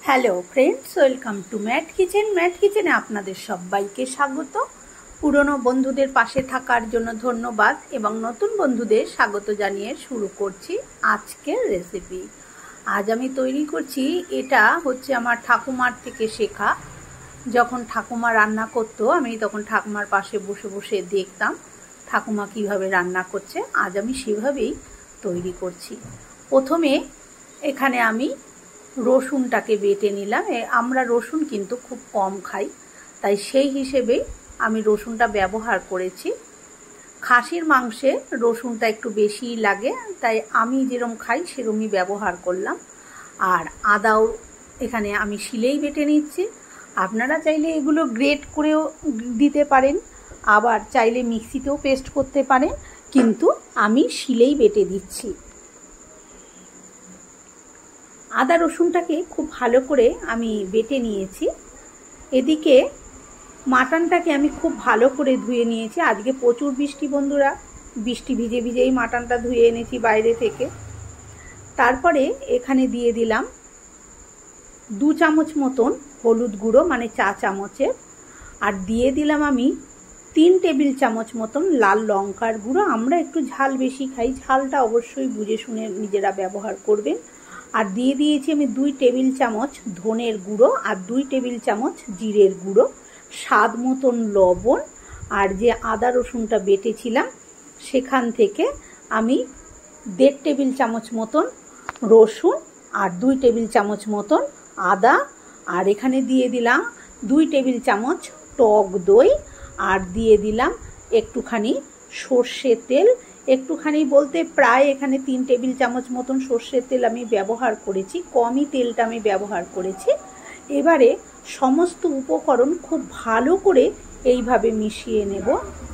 Hello friends, welcome to mat kitchen. Mat কিচেনে আপনাদের সবাইকে স্বাগত। পুরনো বন্ধুদের পাশে থাকার জন্য ধন্যবাদ এবং নতুন বন্ধুদের স্বাগত জানিয়ে শুরু করছি আজকের রেসিপি। আজ আমি তৈরি করছি, এটা হচ্ছে আমার ঠাকুমার থেকে শেখা। যখন ঠাকুমা রান্না করতো আমি তখন ঠাকুমার পাশে বসে বসে দেখতাম ঠাকুমা কিভাবে রান্না করছে। আজ আমি সেভাবেই তৈরি করছি। প্রথমে এখানে আমি রসুনটাকে বেটে নিলাম। আমরা রসুন কিন্তু খুব কম খাই, তাই সেই হিসেবে আমি রসুনটা ব্যবহার করেছি। খাসির মাংসে রসুনটা একটু বেশিই লাগে, তাই আমি যেরকম খাই সেরকমই ব্যবহার করলাম। আর আদাও এখানে আমি শিলেই বেটে নিচ্ছি। আপনারা চাইলে এগুলো গ্রেট করেও দিতে পারেন, আবার চাইলে মিক্সিতেও পেস্ট করতে পারেন, কিন্তু আমি শিলেই বেটে দিচ্ছি। আদা রসুনটাকে খুব ভালো করে আমি বেটে নিয়েছি। এদিকে মাটনটাকে আমি খুব ভালো করে ধুয়ে নিয়েছি। আজকে প্রচুর বৃষ্টি বন্ধুরা, বৃষ্টি ভিজে ভিজেই মাটনটা ধুয়ে এনেছি বাইরে থেকে। তারপরে এখানে দিয়ে দিলাম 2 চামচ মতন হলুদ গুঁড়ো, মানে চা চামচের। আর দিয়ে দিলাম আমি 3 টেবিল চামচ মতন লাল লঙ্কার গুঁড়ো। আমরা একটু ঝাল বেশি খাই, ঝালটা অবশ্যই বুঝে শুনে নিজেরা ব্যবহার করবেন। আর দিয়ে দিয়েছি আমি 2 টেবিল চামচ ধনের গুঁড়ো আর 2 টেবিল চামচ জিরের গুঁড়ো, স্বাদ মতন লবণ। আর যে আদা রসুনটা বেটেছিলাম সেখান থেকে আমি 1.5 টেবিল চামচ মতন রসুন আর 2 টেবিল চামচ মতন আদা। আর এখানে দিয়ে দিলাম 2 টেবিল চামচ টক দই। আর দিয়ে দিলাম একটুখানি সর্ষের তেল, একটুখানি বলতে প্রায় এখানে 3 টেবিল চামচ মতন সর্ষের তেল আমি ব্যবহার করেছি, কমই তেলটা আমি ব্যবহার করেছি। এবারে সমস্ত উপকরণ খুব ভালো করে এইভাবে মিশিয়ে নেব।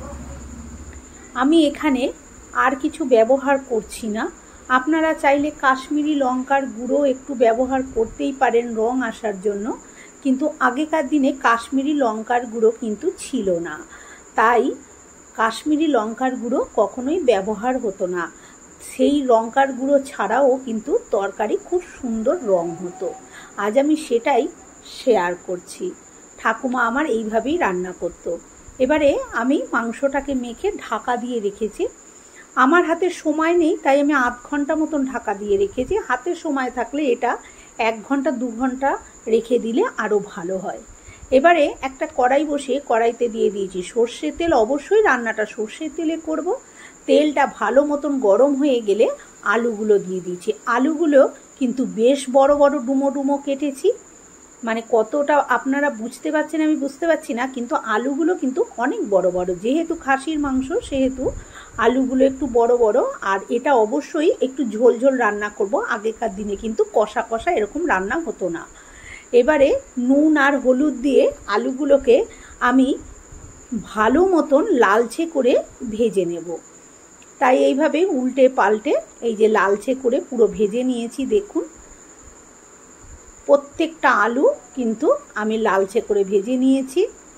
আমি এখানে আর কিছু ব্যবহার করছি না। আপনারা চাইলে কাশ্মীরি লঙ্কার গুঁড়ো একটু ব্যবহার করতেই পারেন রং আসার জন্য, কিন্তু আগেকার দিনে কাশ্মীরি লঙ্কার গুঁড়ো কিন্তু ছিল না, তাই কাশ্মীরি লঙ্কার গুঁড়ো কখনোই ব্যবহার হতো না। সেই লঙ্কার গুঁড়ো ছাড়াও কিন্তু তরকারি খুব সুন্দর রং হতো। আজ আমি সেটাই শেয়ার করছি। ঠাকুমা আমার এইভাবেই রান্না করতো। এবারে আমি মাংসটাকে মেখে ঢাকা দিয়ে রেখেছি। আমার হাতে সময় নেই, তাই আমি আধ ঘন্টা মতন ঢাকা দিয়ে রেখেছি। হাতে সময় থাকলে এটা 1 ঘন্টা 2 ঘন্টা রেখে দিলে আরও ভালো হয়। এবারে একটা কড়াই বসিয়ে কড়াইতে দিয়ে দিয়েছি সর্ষের তেল। অবশ্যই রান্নাটা সর্ষের তেলে করব। তেলটা ভালো মতন গরম হয়ে গেলে আলুগুলো দিয়ে দিয়েছি। আলুগুলো কিন্তু বেশ বড় বড় ডুমো ডুমো কেটেছি, মানে কতটা আপনারা বুঝতে পারছেন আমি বুঝতে পারছি না, কিন্তু আলুগুলো কিন্তু অনেক বড় বড়। যেহেতু খাসির মাংস সেহেতু আলুগুলো একটু বড় বড়। আর এটা অবশ্যই একটু ঝোল ঝোল রান্না করব। আগেকার দিনে কিন্তু কষা কষা এরকম রান্না হতো না। এবারে নুন আর হলুদ দিয়ে আলুগুলোকে আমি ভালো মতন লালচে করে ভেজে নেব। তাই এইভাবে উল্টে পাল্টে এই যে লালচে করে পুরো ভেজে নিয়েছি। দেখুন প্রত্যেকটা আলু কিন্তু আমি লালচে করে ভেজে নিয়েছি।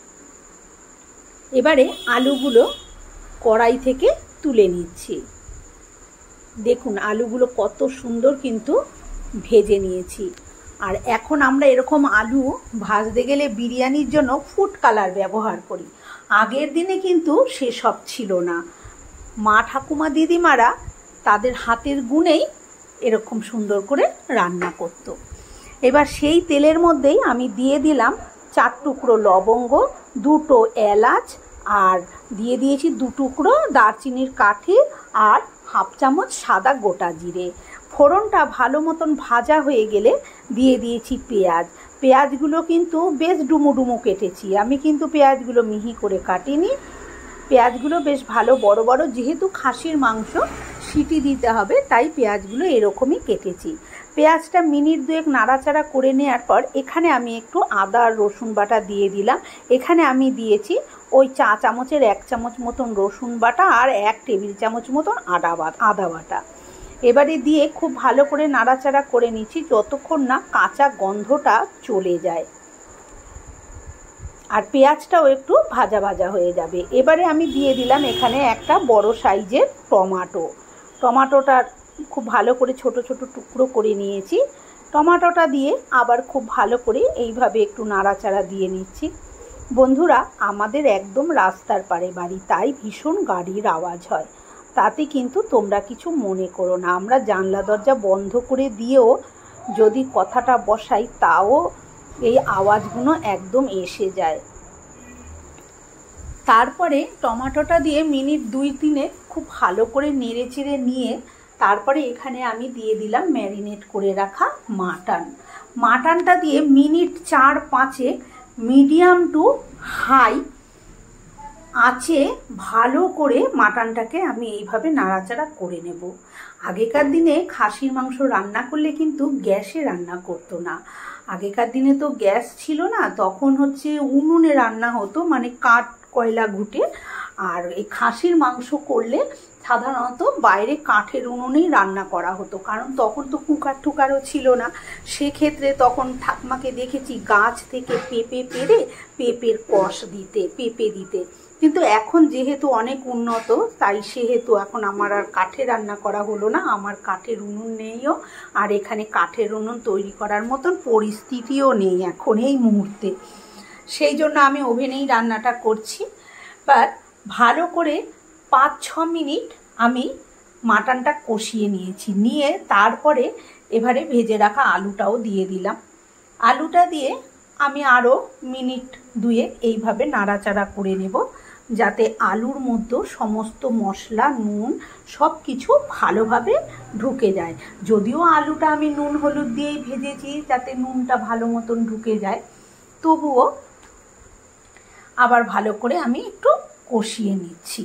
এবারে আলুগুলো কড়াই থেকে তুলে নিচ্ছি। দেখুন আলুগুলো কত সুন্দর কিন্তু ভেজে নিয়েছি। আর এখন আমরা এরকম আলু ভাজতে গেলে বিরিয়ানির জন্য ফুড কালার ব্যবহার করি। আগের দিনে কিন্তু সেসব ছিল না। মা ঠাকুমা দিদিমারা তাদের হাতের গুণেই এরকম সুন্দর করে রান্না করতো। এবার সেই তেলের মধ্যেই আমি দিয়ে দিলাম 4 টুকরো লবঙ্গ, 2টো এলাচ, আর দিয়ে দিয়েছি 2 টুকরো দারচিনির কাঠি আর 1/2 চামচ সাদা গোটা জিরে। ফোড়নটা ভালো মতন ভাজা হয়ে গেলে দিয়ে দিয়েছি পেঁয়াজ। পেঁয়াজগুলো কিন্তু বেশ ডুমো ডুমো কেটেছি, আমি কিন্তু পেঁয়াজগুলো মিহি করে কাটিনি। পেঁয়াজগুলো বেশ ভালো বড় বড়, যেহেতু খাসির মাংস সিটি দিতে হবে তাই পেঁয়াজগুলো এরকমই কেটেছি। পেঁয়াজটা মিনিট 2 নাড়াচাড়া করে নেওয়ার পর এখানে আমি একটু আদা আর রসুন বাটা দিয়ে দিলাম। এখানে আমি দিয়েছি ওই চা চামচের 1 চামচ মতন রসুন বাটা আর 1 টেবিল চামচ মতন আদা বাটা। এবারে দিয়ে খুব ভালো করে নাড়াচাড়া করে নিচ্ছি যতক্ষণ না কাঁচা গন্ধটা চলে যায় আর পেঁয়াজটাও একটু ভাজা ভাজা হয়ে যাবে। এবারে আমি দিয়ে দিলাম এখানে একটা বড় সাইজের টমাটোটা খুব ভালো করে ছোট ছোট টুকরো করে নিয়েছি। টমেটোটা দিয়ে আবার খুব ভালো করে এইভাবে একটু নাড়াচাড়া দিয়ে নিচ্ছি। বন্ধুরা, আমাদের একদম রাস্তার পাড়ে বাড়ি, তাই ভীষণ গাড়ির আওয়াজ হয়, তাতে কিন্তু তোমরা কিছু মনে করো না। আমরা জানলা দরজা বন্ধ করে দিয়েও যদি কথাটা বসাই তাও এই আওয়াজগুলো একদম এসে যায়। তারপরে টমেটোটা দিয়ে মিনিট 2-3 খুব ভালো করে নেড়ে চেড়ে নিয়ে তারপরে এখানে আমি দিয়ে দিলাম ম্যারিনেট করে রাখা মাটনটা দিয়ে মিনিট 4-5 মিডিয়াম টু হাই আঁচে ভালো করে মাটনটাকে আমি এইভাবে নাড়াচাড়া করে নেব। আগেকার দিনে খাসির মাংস রান্না করলে কিন্তু গ্যাসে রান্না করতো না। আগেকার দিনে তো গ্যাস ছিল না, তখন হচ্ছে উনুনে রান্না হতো, মানে কাঠ কয়লা ঘুটে। আর এই খাসির মাংস করলে সাধারণত বাইরে কাঠের উনুনেই রান্না করা হতো, কারণ তখন তো কুকার টুকারও ছিল না। সেক্ষেত্রে তখন ঠাকমাকে দেখেছি গাছ থেকে পেঁপে পেড়ে পেঁপের কষ দিতে, পেঁপে দিতে। কিন্তু এখন যেহেতু অনেক উন্নত, তাই সেহেতু এখন আমার আর কাঠে রান্না করা হলো না, আমার কাঠের উনুন নেইও, আর এখানে কাঠের উনুন তৈরি করার মতন পরিস্থিতিও নেই এখন এই মুহূর্তে। সেই জন্য আমি ওভেনেই রান্নাটা করছি। বাট ভালো করে 5-6 মিনিট আমি মাটনটা কষিয়ে নিয়েছি, নিয়ে তারপরে এবারে ভেজে রাখা আলুটাও দিয়ে দিলাম। আলুটা দিয়ে আমি আরও মিনিট 2 এইভাবে নাড়াচাড়া করে নেব, যাতে আলুর মধ্যে সমস্ত মশলা নুন সব কিছু ভালোভাবে ঢুকে যায়। যদিও আলুটা আমি নুন হলুদ দিয়েই ভেজেছি যাতে নুনটা ভালো মতন ঢুকে যায়, তবুও আবার ভালো করে আমি একটু কষিয়ে নিচ্ছি।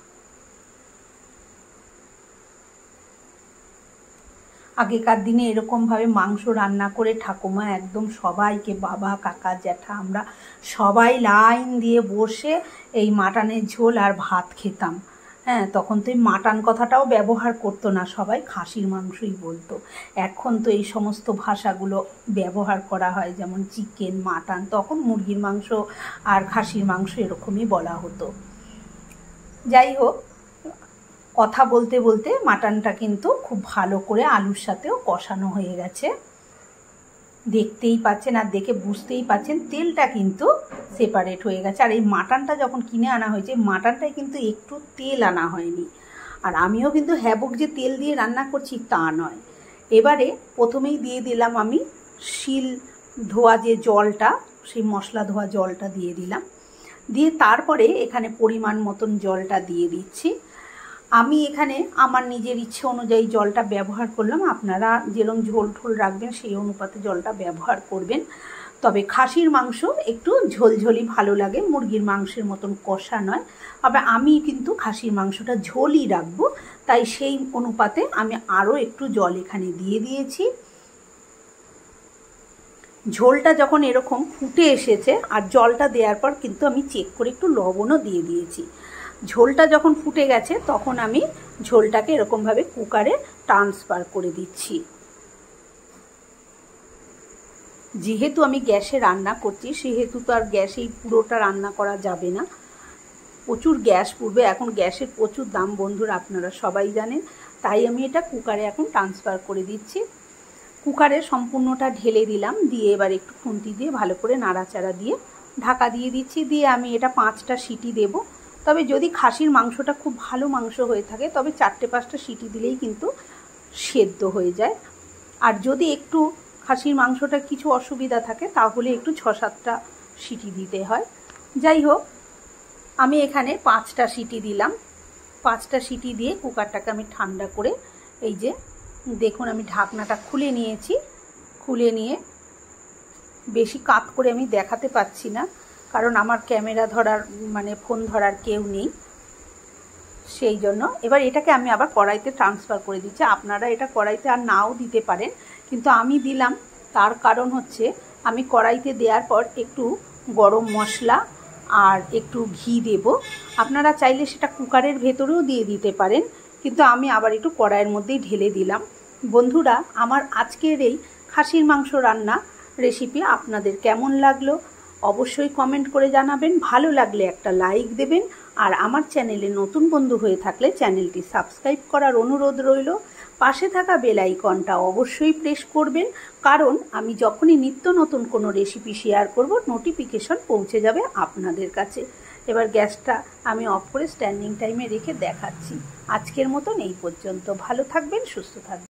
আগেকার দিনে এরকমভাবে মাংস রান্না করে ঠাকুমা একদম সবাইকে, বাবা কাকা জ্যাঠা আমরা সবাই লাইন দিয়ে বসে এই মাটনের ঝোল আর ভাত খেতাম। হ্যাঁ, তখন তো এই মাটন কথাটাও ব্যবহার করতো না, সবাই খাসির মাংসই বলতো। এখন তো এই সমস্ত ভাষাগুলো ব্যবহার করা হয়, যেমন চিকেন, মাটন। তখন মুরগির মাংস আর খাসির মাংস এরকমই বলা হতো। যাই হোক, কথা বলতে বলতে মাটনটা কিন্তু খুব ভালো করে আলুর সাথেও কষানো হয়ে গেছে। দেখতেই পাচ্ছেন আর দেখে বুঝতেই পাচ্ছেন তেলটা কিন্তু সেপারেট হয়ে গেছে। আর এই মাটনটা যখন কিনে আনা হয়েছে, মাটনটায় কিন্তু একটু তেল আনা হয়নি। আর আমিও কিন্তু হ্যাবক যে তেল দিয়ে রান্না করছি তা নয়। এবারে প্রথমেই দিয়ে দিলাম আমি শিল ধোয়া যে জলটা, সেই মশলা ধোয়া জলটা দিয়ে দিলাম। দিয়ে তারপরে এখানে পরিমাণ মতন জলটা দিয়ে দিচ্ছি। আমি এখানে আমার নিজের ইচ্ছে অনুযায়ী জলটা ব্যবহার করলাম, আপনারা যেরকম ঝোল ঠোল রাখবেন সেই অনুপাতে জলটা ব্যবহার করবেন। তবে খাসির মাংস একটু ঝোলঝোলি ভালো লাগে, মুরগির মাংসের মতন কষা নয়। তবে আমি কিন্তু খাসির মাংসটা ঝোলই রাখবো, তাই সেই অনুপাতে আমি আরও একটু জল এখানে দিয়ে দিয়েছি। ঝোলটা যখন এরকম ফুটে এসেছে আর জলটা দেওয়ার পর কিন্তু আমি চেক করে একটু লবণও দিয়ে দিয়েছি। ঝোলটা যখন ফুটে গেছে তখন আমি ঝোলটাকে এরকমভাবে কুকারে ট্রান্সফার করে দিচ্ছি। যেহেতু আমি গ্যাসে রান্না করছি সেহেতু তো আর গ্যাসেই পুরোটা রান্না করা যাবে না, প্রচুর গ্যাস পুড়বে। এখন গ্যাসের প্রচুর দাম বন্ধুরা, আপনারা সবাই জানেন। তাই আমি এটা কুকারে এখন ট্রান্সফার করে দিচ্ছি। কুকারে সম্পূর্ণটা ঢেলে দিলাম, দিয়ে এবার একটু খুন্তি দিয়ে ভালো করে নাড়াচাড়া দিয়ে ঢাকা দিয়ে দিচ্ছি। দিয়ে আমি এটা 5টা সিটি দেব। তবে যদি খাসির মাংসটা খুব ভালো মাংস হয়ে থাকে তবে 4-5টা সিটি দিলেই কিন্তু সেদ্ধ হয়ে যায়। আর যদি একটু খাসির মাংসটা কিছু অসুবিধা থাকে তাহলে একটু 6-7টা সিটি দিতে হয়। যাই হোক, আমি এখানে 5টা সিটি দিলাম। 5টা সিটি দিয়ে কুকারটাকে আমি ঠান্ডা করে, এই যে দেখুন আমি ঢাকনাটা খুলে নিয়েছি। খুলে নিয়ে বেশি কাত করে আমি দেখাতে পাচ্ছি না, কারণ আমার ক্যামেরা ধরার মানে ফোন ধরার কেউ নেই, সেই জন্য। এবার এটাকে আমি আবার কড়াইতে ট্রান্সফার করে দিচ্ছি। আপনারা এটা কড়াইতে আর নাও দিতে পারেন, কিন্তু আমি দিলাম তার কারণ হচ্ছে আমি কড়াইতে দেওয়ার পর একটু গরম মশলা আর একটু ঘি দেব। আপনারা চাইলে সেটা কুকারের ভেতরেও দিয়ে দিতে পারেন, কিন্তু আমি আবার একটু কড়াইয়ের মধ্যেই ঢেলে দিলাম। বন্ধুরা, আমার আজকের এই খাসির মাংস রান্না রেসিপি আপনাদের কেমন লাগলো অবশ্যই কমেন্ট করে জানাবেন। ভালো লাগলে একটা লাইক দেবেন, আর আমার চ্যানেলে নতুন বন্ধু হয়ে থাকলে চ্যানেলটি সাবস্ক্রাইব করার অনুরোধ রইল। পাশে থাকা বেল আইকনটা অবশ্যই প্রেস করবেন, কারণ আমি যখনই নিত্য নতুন কোনো রেসিপি শেয়ার করব নোটিফিকেশন পৌঁছে যাবে আপনাদের কাছে। এবার গ্যাসটা আমি অফ করে স্ট্যান্ডিং টাইমে রেখে দেখাচ্ছি। আজকের মতন এই পর্যন্ত। ভালো থাকবেন, সুস্থ থাকবেন।